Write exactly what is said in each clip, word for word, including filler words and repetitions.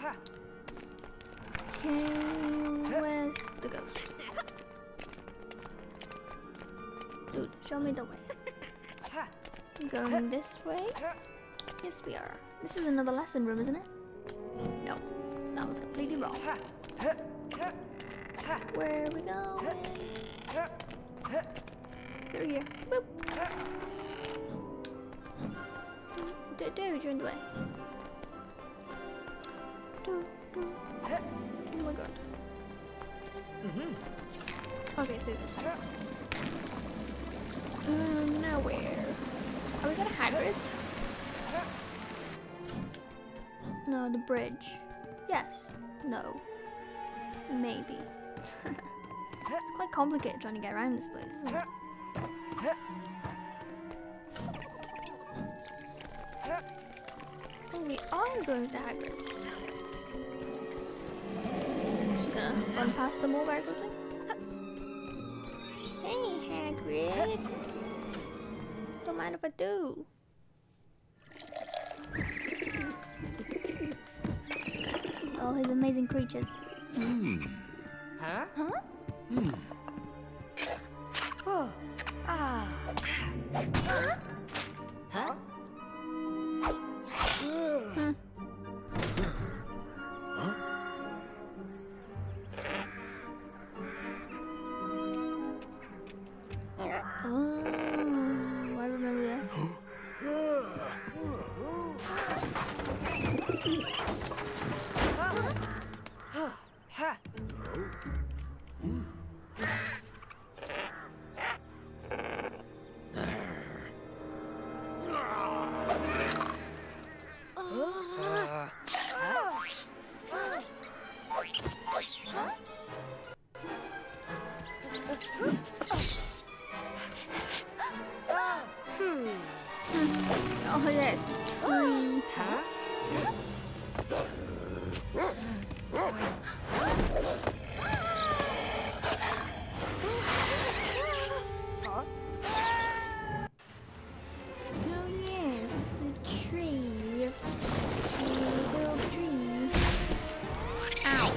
Okay, where's the ghost? Dude, show me the way. You going this way? Yes, we are. This is another lesson room, isn't it? No, that was completely wrong. Where are we going? Through here. Boop. Dude, dude, you're in the way. Dude, dude. Oh my god. Okay, through this way. Um, now where? Are we going to Hagrid's? No, the bridge. Yes. No. Maybe. It's quite complicated trying to get around this place, isn't it? I think we are going to Hagrid's. Just gonna run past them all very quickly. Hey, Hagrid. Don't mind if I do. All his amazing creatures. Hmm. Huh? Huh? Hmm. Oh. Ah. Huh? Huh? Hmm. Huh? Oh, I remember this. Oh, there's the tree. Huh? Oh yes, it's the tree. The little tree. Ow.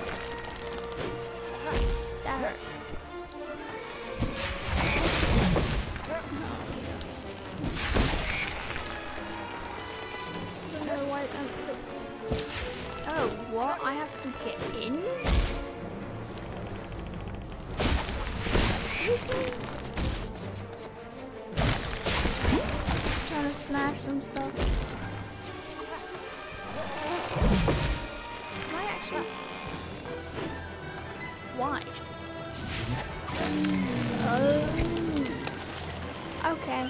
That hurt. I don't know why I'm... Oh, what? I have to get in? Trying to smash some stuff. Am I actually? Why? Oh. Okay.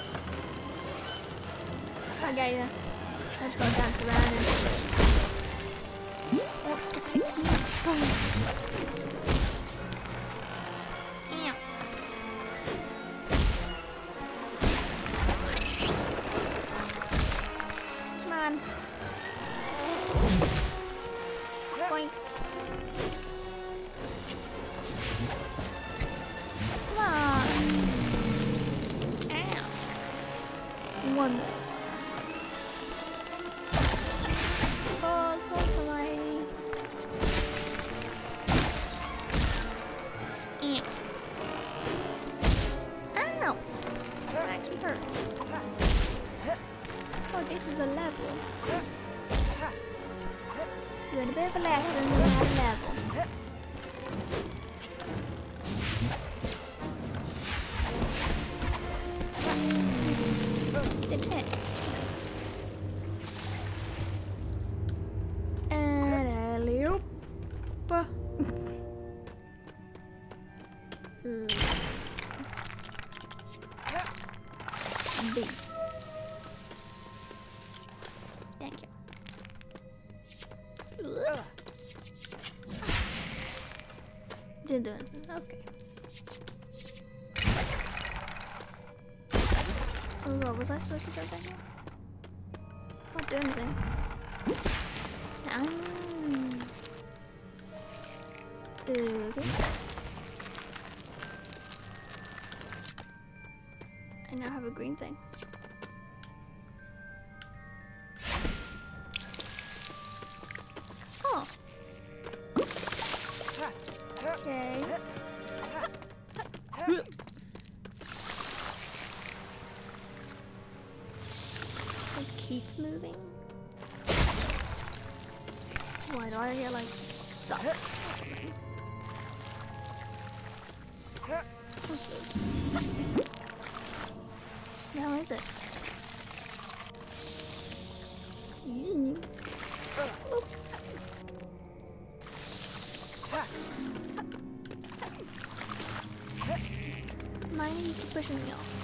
I get you. I just gotta dance around and... What's the pick me up? Ew. Come on. Boink. Come on. Ow. One more. Oh, so polite. Ew. Ow! That actually hurt. Oh, this is a level. So we had a bit of a lesson, we had a level. The tent. And a little uh, B. Thank you. Didn't do anything. Okay. Oh god, was I supposed to go back here? Not do anything. Ah. Okay. I now have a green thing. Oh. Why do I get like stuck? What's this? The hell is it? You. Mine is pushing me off.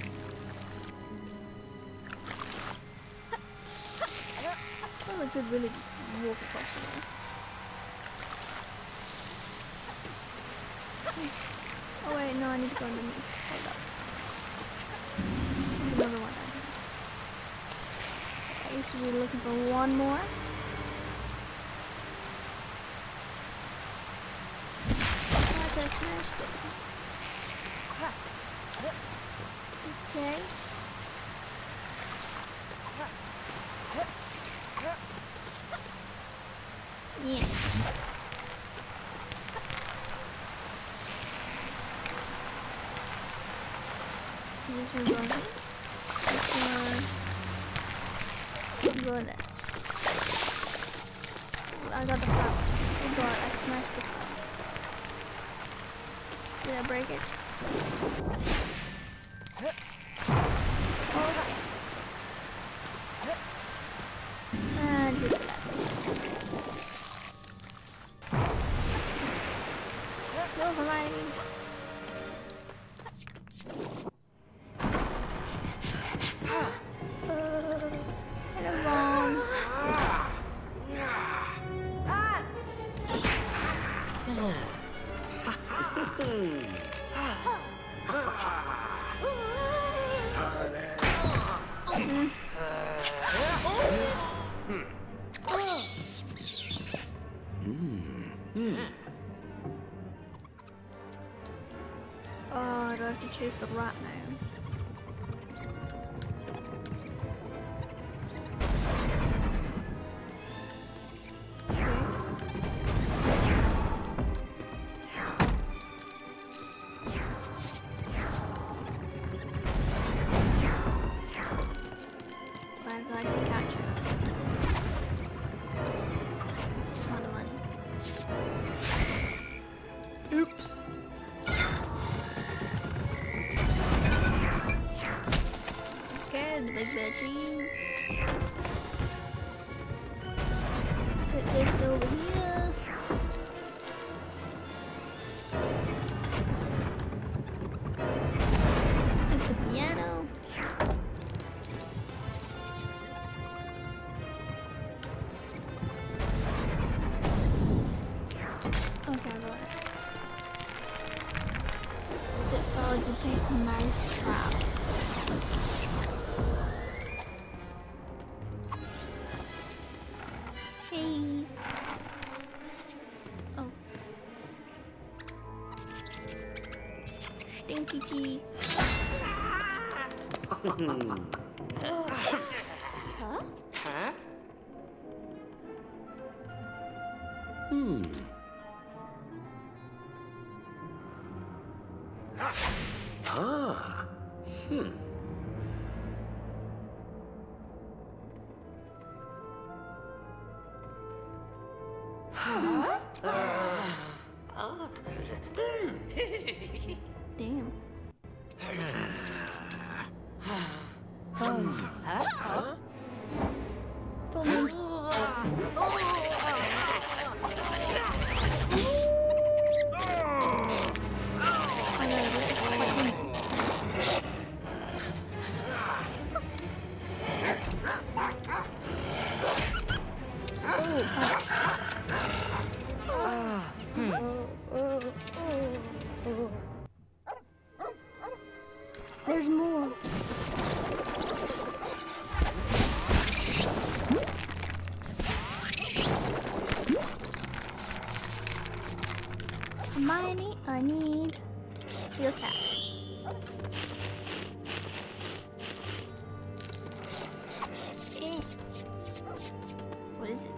I could really walk across the way. Oh wait, no, I need to go underneath. Hold up. There's another one down here. I used to be looking for one more. I just smashed it. Okay. Yeah. This one going here. This one go there. I got the flower. Oh god, I smashed the flower. Did I break it? Okay. And here's the last one. Go for mine. Uh, hello, Mom. Oh, do I have to chase the rat now? Big veggie. Put this over here. Like the piano. Okay, I'll go ahead. Oh, it's a big nice trap. Cheese. Oh. Stinky cheese. Huh? Huh? Hmm. Ah. Hmm. Huh? Damn. Hmm. Huh? Huh? Pull me. There's more. Hermione, I need your cat. Eh. What is it?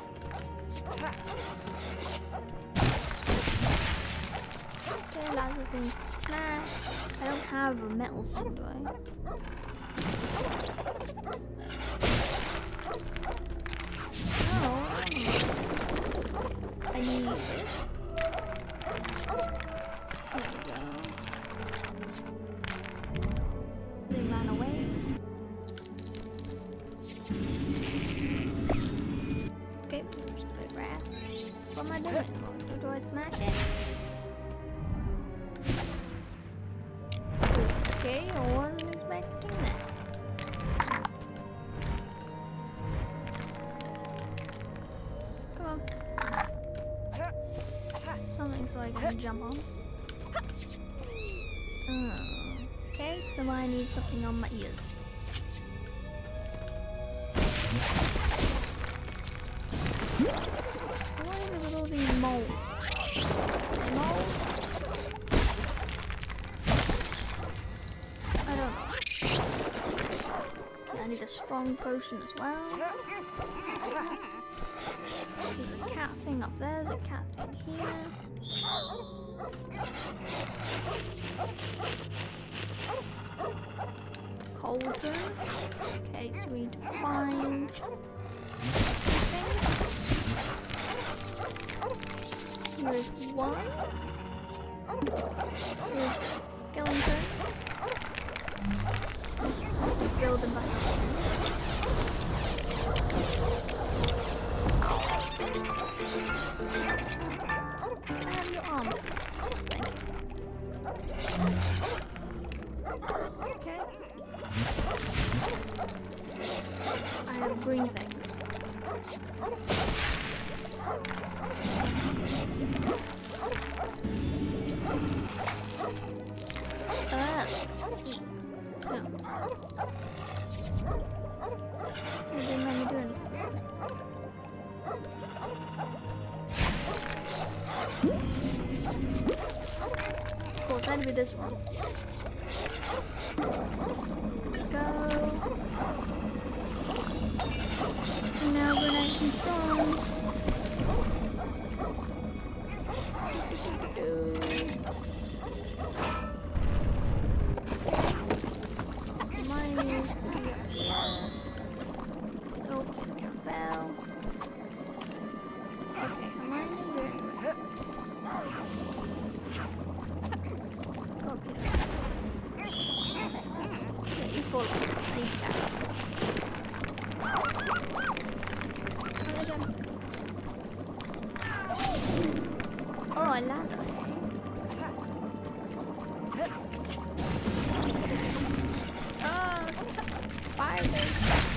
There are lots of things to smash. I don't have a metal thing, do I? No. need this. There we go. They ran away. Okay, just a bit rare. What am I doing? Do, do I smash it? Okay, I wasn't expecting that. Come on. Something so I can jump on. Oh. Okay, so I need something on my ears. What is it with all these moles? Moles? I don't know. I need a strong potion as well. There's a cat thing up there, there's a cat thing here. Cauldron. Okay, so we need to find these things. Here's one. Here's the skeleton. Build them back up. Can I have your arm, please? Thank you. Okay. I have green things. Ah. Eat. No. It didn't let me do anything. Cool, that'd be this one. Let's go. Now we're nice and strong. Mine used to be up here. Okay, the cat fell. Okay, mine is here. Go up here. Yeah, you fall off. I need that. Oh, I landed. Oh, spiders.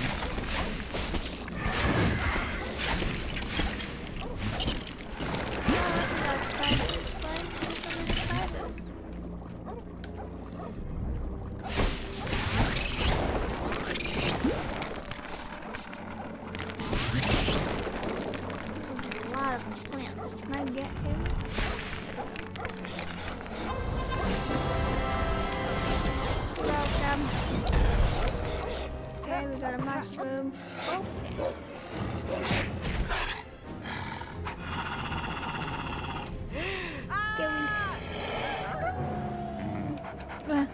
Plants. Can I get him? Welcome. Okay, we got a mushroom. Okay. Can we? Uh.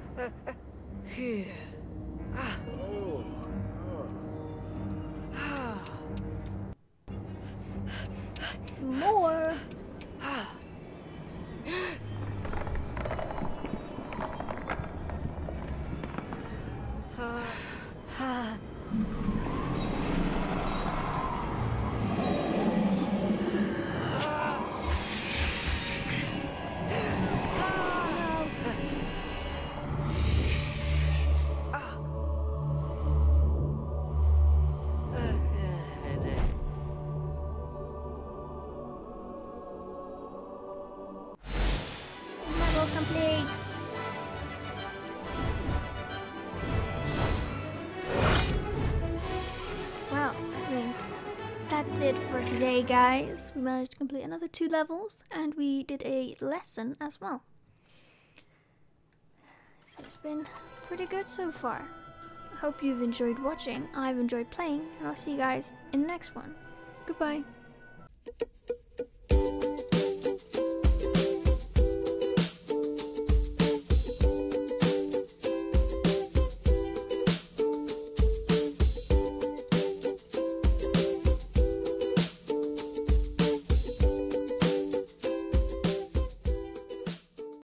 More. Complete. Well, I think that's it for today, guys. We managed to complete another two levels and we did a lesson as well. So it's been pretty good so far. I hope you've enjoyed watching. I've enjoyed playing and I'll see you guys in the next one. Goodbye.